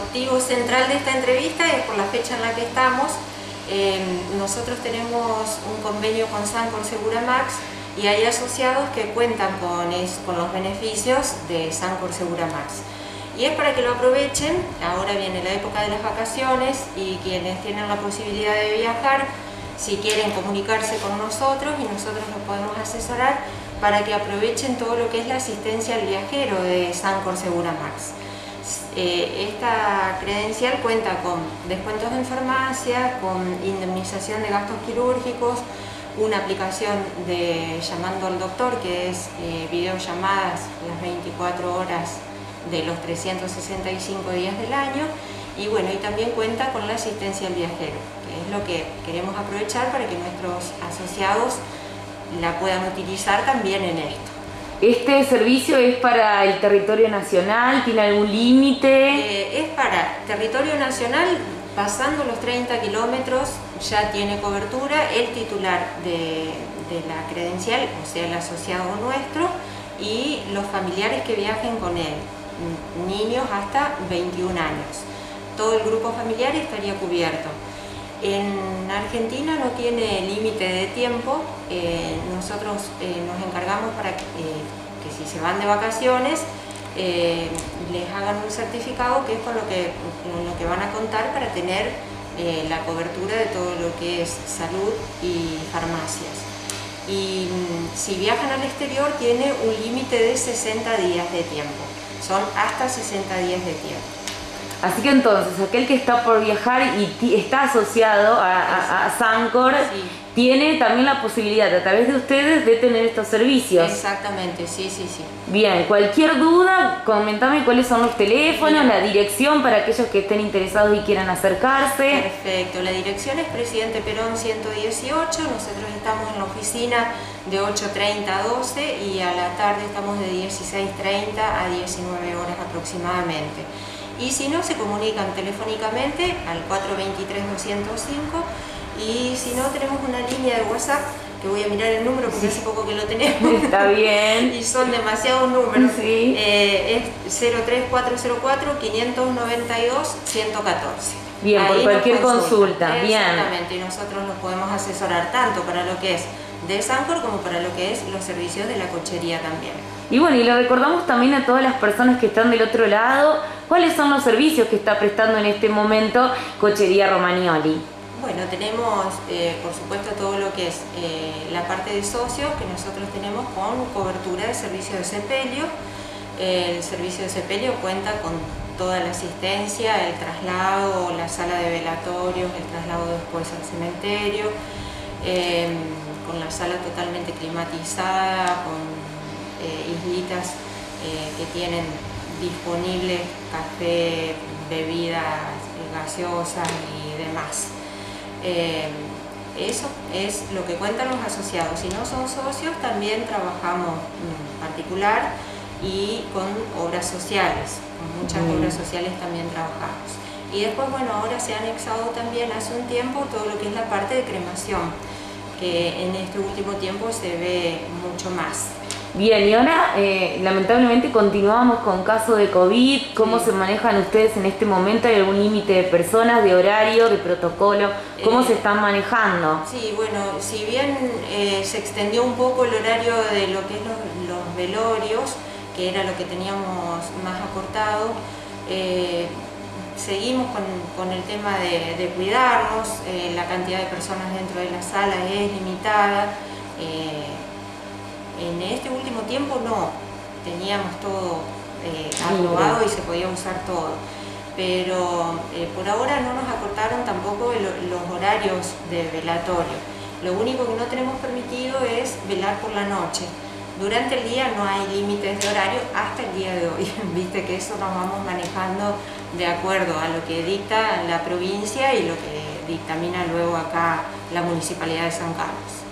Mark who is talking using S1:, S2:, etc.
S1: motivo central de esta entrevista es por la fecha en la que estamos. Nosotros tenemos un convenio con Sancor Seguramax y hay asociados que cuentan con los beneficios de Sancor Seguramax. Y es para que lo aprovechen. Ahora viene la época de las vacaciones y quienes tienen la posibilidad de viajar, si quieren comunicarse con nosotros y nosotros los podemos asesorar para que aprovechen todo lo que es la asistencia al viajero de Sancor Seguramax. Esta credencial cuenta con descuentos en farmacia, con indemnización de gastos quirúrgicos, una aplicación de llamando al doctor, que es videollamadas las 24 horas de los 365 días del año, y bueno, y también cuenta con la asistencia al viajero, que es lo que queremos aprovechar para que nuestros asociados la puedan utilizar también en esto.
S2: ¿Este servicio es para el territorio nacional? ¿Tiene algún límite?
S1: Es para territorio nacional, pasando los 30 kilómetros ya tiene cobertura el titular de la credencial, o sea, el asociado nuestro, y los familiares que viajen con él, niños hasta 21 años. Todo el grupo familiar estaría cubierto. En Argentina no tiene límite de tiempo. Nosotros nos encargamos para que si se van de vacaciones les hagan un certificado que es con lo que van a contar para tener la cobertura de todo lo que es salud y farmacias. Y si viajan al exterior tiene un límite de 60 días de tiempo, son hasta 60 días de tiempo.
S2: Así que entonces, aquel que está por viajar y está asociado a Sancor, sí, tiene también la posibilidad a través de ustedes de tener estos servicios.
S1: Exactamente, sí.
S2: Bien, cualquier duda, comentame cuáles son los teléfonos, la dirección para aquellos que estén interesados y quieran acercarse.
S1: Perfecto, la dirección es Presidente Perón 118, nosotros estamos en la oficina de 8:30 a 12 y a la tarde estamos de 16:30 a 19 horas aproximadamente. Y si no, se comunican telefónicamente al 423-205 y si no, tenemos una línea de WhatsApp, que voy a mirar el número porque hace poco que lo tenemos.
S2: Está bien.
S1: Y son demasiados números.
S2: Sí.
S1: Es 03404-592-114.
S2: Bien, ahí por cualquier consulta. Bien.
S1: Exactamente, y nosotros los podemos asesorar tanto para lo que es de Sancor como para lo que es los servicios de la cochería también.
S2: Y bueno, y le recordamos también a todas las personas que están del otro lado, ¿cuáles son los servicios que está prestando en este momento Cochería Romagnoli?
S1: Bueno, tenemos por supuesto todo lo que es la parte de socios, que nosotros tenemos con cobertura de servicio de sepelio. El servicio de sepelio cuenta con toda la asistencia, el traslado, la sala de velatorios, el traslado después al cementerio, con la sala totalmente climatizada, con islitas que tienen disponibles café, bebidas gaseosas y demás. Eso es lo que cuentan los asociados. Si no son socios, también trabajamos en particular y con obras sociales, con muchas obras sociales también trabajamos. Y después, bueno, ahora se ha anexado también hace un tiempo todo lo que es la parte de cremación, que en este último tiempo se ve mucho más.
S2: Bien, y ahora lamentablemente continuamos con casos de COVID. ¿Cómo se manejan ustedes en este momento? ¿Hay algún límite de personas, de horario, de protocolo? ¿Cómo se están manejando?
S1: Sí, bueno, si bien se extendió un poco el horario de lo que es los velorios, que era lo que teníamos más acortado, seguimos con el tema de cuidarnos. La cantidad de personas dentro de la sala es limitada. En este último tiempo no, teníamos todo aprobado y se podía usar todo, pero por ahora no nos acortaron tampoco los horarios de velatorio. Lo único que no tenemos permitido es velar por la noche. Durante el día no hay límites de horario hasta el día de hoy. Viste que eso nos vamos manejando de acuerdo a lo que dicta la provincia y lo que dictamina luego acá la Municipalidad de San Carlos.